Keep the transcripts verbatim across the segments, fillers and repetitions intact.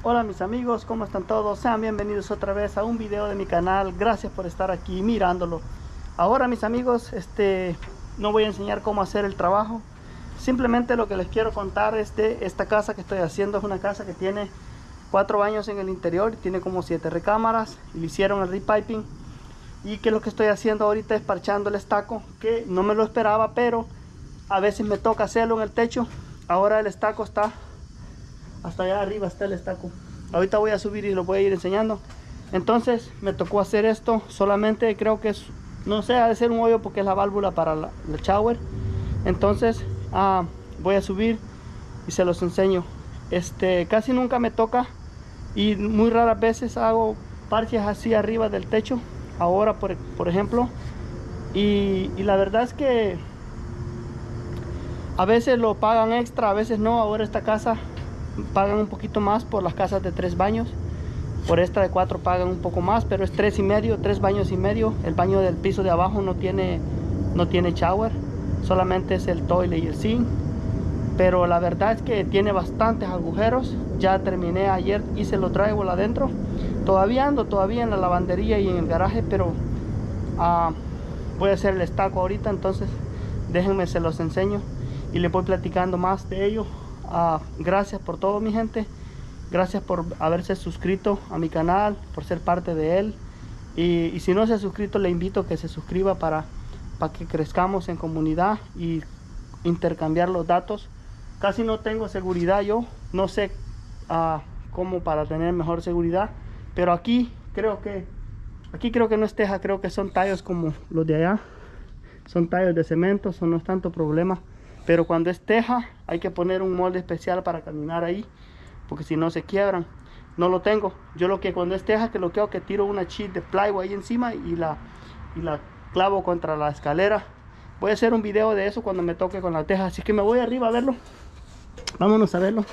Hola mis amigos, ¿cómo están todos? Sean bienvenidos otra vez a un video de mi canal. Gracias por estar aquí mirándolo. Ahora mis amigos, este, no voy a enseñar cómo hacer el trabajo. Simplemente lo que les quiero contar es de esta casa que estoy haciendo. Es una casa que tiene cuatro baños en el interior, tiene como siete recámaras y le hicieron el repiping. Y que lo que estoy haciendo ahorita es parchando el estaco, que no me lo esperaba, pero a veces me toca hacerlo en el techo. Ahora el estaco está hasta allá arriba, está el estaco. Ahorita voy a subir y lo voy a ir enseñando. Entonces me tocó hacer esto. Solamente creo que es, no sé, ha de ser un hoyo porque es la válvula para la, la shower. Entonces ah, voy a subir y se los enseño. Este, casi nunca me toca y muy raras veces hago parches así arriba del techo. Ahora por, por ejemplo, y, y la verdad es que a veces lo pagan extra, a veces no. Ahora esta casa pagan un poquito más por las casas de tres baños. Por esta de cuatro pagan un poco más, pero es tres y medio, tres baños y medio. El baño del piso de abajo no tiene, no tiene shower, solamente es el toilet y el sink. Pero la verdad es que tiene bastantes agujeros. Ya terminé ayer, hice lo drywall adentro. Todavía ando todavía en la lavandería y en el garaje, pero uh, voy a hacer el estaco ahorita. Entonces déjenme, se los enseño y les voy platicando más de ello. Uh, gracias por todo mi gente, gracias por haberse suscrito a mi canal, por ser parte de él, y, y si no se ha suscrito le invito a que se suscriba para, para que crezcamos en comunidad y intercambiar los datos. Casi no tengo seguridad, yo no sé uh, cómo para tener mejor seguridad, pero aquí creo que aquí creo que no es teja, creo que son tallos como los de allá, son tallos de cemento, eso no es tanto problema. Pero cuando es teja hay que poner un molde especial para caminar ahí, porque si no se quiebran. No lo tengo. Yo lo que cuando es teja, que lo que hago que tiro una sheet de plywood ahí encima y la, y la clavo contra la escalera. Voy a hacer un video de eso cuando me toque con la teja, así que me voy arriba a verlo. Vámonos a verlo.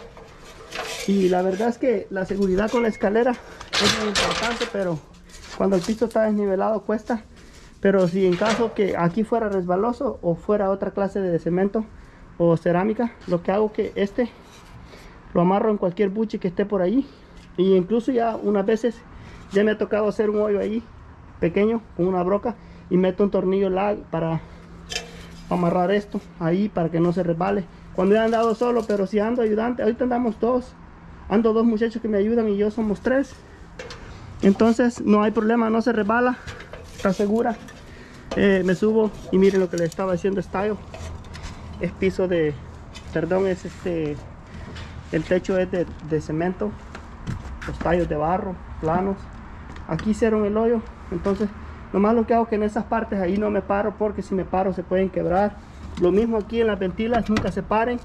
Y la verdad es que la seguridad con la escalera es muy importante, pero cuando el piso está desnivelado cuesta. Pero si en caso que aquí fuera resbaloso o fuera otra clase de cemento o cerámica, lo que hago que este lo amarro en cualquier buche que esté por ahí. Y incluso ya unas veces ya me ha tocado hacer un hoyo ahí pequeño con una broca y meto un tornillo lag para amarrar esto ahí para que no se resbale. Cuando he andado solo, pero si ando ayudante, ahorita andamos dos, ando dos muchachos que me ayudan y yo somos tres. Entonces no hay problema, no se resbala, está segura. Eh, me subo y miren lo que le estaba haciendo. Es tallo, es piso de, perdón, es este, el techo es de, de cemento, los tallos de barro, planos. Aquí hicieron el hoyo, entonces nomás lo que hago que en esas partes ahí no me paro, porque si me paro se pueden quebrar. Lo mismo aquí en las ventilas, nunca se paren.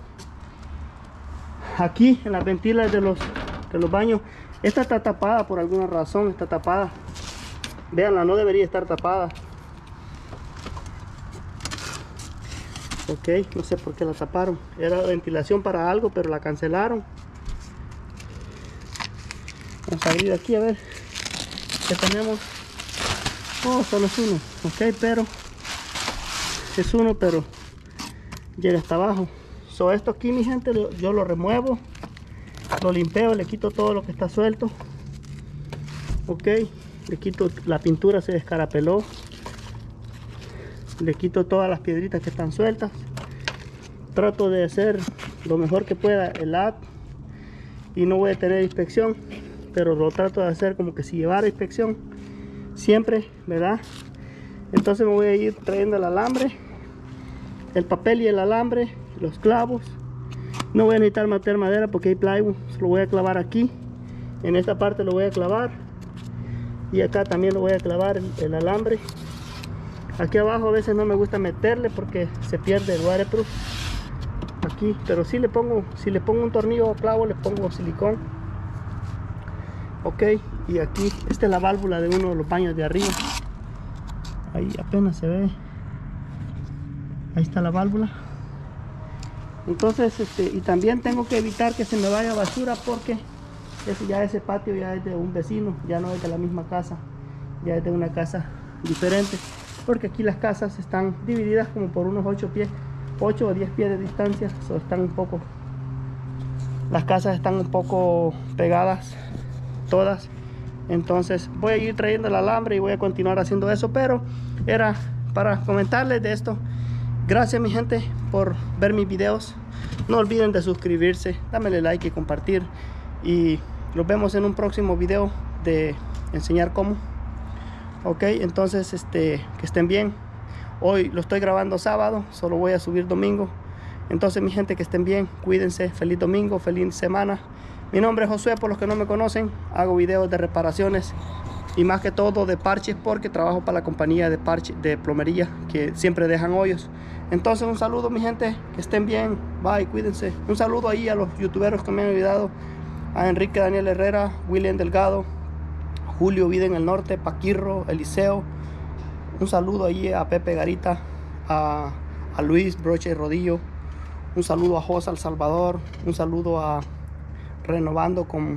Aquí en las ventilas de los, de los baños, esta está tapada por alguna razón, está tapada. Veanla, no debería estar tapada. Ok, no sé por qué la taparon. Era ventilación para algo, pero la cancelaron. Vamos a abrir aquí a ver qué tenemos. Oh, solo es uno. Ok, pero es uno, pero llega hasta abajo. So, esto aquí, mi gente, yo lo remuevo, lo limpeo, le quito todo lo que está suelto. Ok, le quito la pintura, se descarapeló. Le quito todas las piedritas que están sueltas. Trato de hacer lo mejor que pueda el A D y no voy a tener inspección, pero lo trato de hacer como que si llevara inspección siempre, ¿verdad? Entonces me voy a ir trayendo el alambre, el papel y el alambre, los clavos. No voy a necesitar meter madera porque hay plywood, lo voy a clavar aquí. En esta parte lo voy a clavar y acá también lo voy a clavar el, el alambre. Aquí abajo a veces no me gusta meterle porque se pierde el waterproof aquí, pero si le pongo, si le pongo un tornillo o clavo, le pongo silicón. Ok, y aquí esta es la válvula de uno de los baños de arriba. Ahí apenas se ve, ahí está la válvula. Entonces este, y también tengo que evitar que se me vaya basura, porque ese, ya ese patio ya es de un vecino, ya no es de la misma casa, ya es de una casa diferente. Porque aquí las casas están divididas como por unos ocho pies, ocho o diez pies de distancia, so están un poco las casas están un poco pegadas todas. Entonces voy a ir trayendo el alambre y voy a continuar haciendo eso, pero era para comentarles de esto. Gracias mi gente por ver mis videos. No olviden de suscribirse, dámele like y compartir, y nos vemos en un próximo video de enseñar cómo. Ok, entonces este que estén bien. Hoy lo estoy grabando sábado, solo voy a subir domingo. Entonces mi gente, que estén bien, cuídense, feliz domingo, feliz semana. Mi nombre es Josué, por los que no me conocen. Hago videos de reparaciones y más que todo de parches, porque trabajo para la compañía de parche de plomería que siempre dejan hoyos. Entonces un saludo mi gente, que estén bien, bye, cuídense. Un saludo ahí a los youtuberos que me han ayudado, a Enrique Daniel Herrera, William Delgado, Julio Vida en el Norte, Paquirro, Eliseo. Un saludo ahí a Pepe Garita, a, a Luis Broche y Rodillo. Un saludo a Josa El Salvador. Un saludo a Renovando con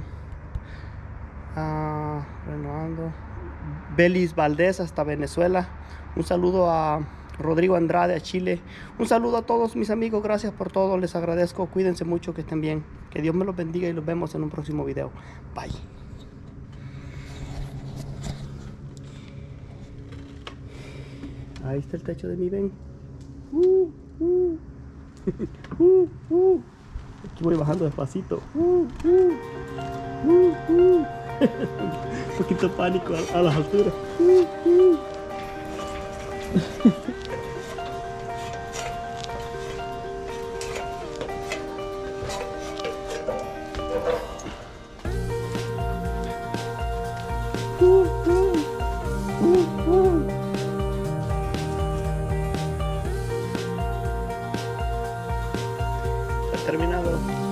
a, Renovando Belis Valdés hasta Venezuela. Un saludo a Rodrigo Andrade a Chile. Un saludo a todos mis amigos, gracias por todo, les agradezco. Cuídense mucho, que estén bien, que Dios me los bendiga y los vemos en un próximo video. Bye. Ahí está el techo de mi ven. Uh, uh. uh, uh. Aquí voy bajando despacito. Uh, uh. Uh, uh. Un poquito pánico a, a las alturas. Uh, uh. uh, uh. Uh, uh. Terminado.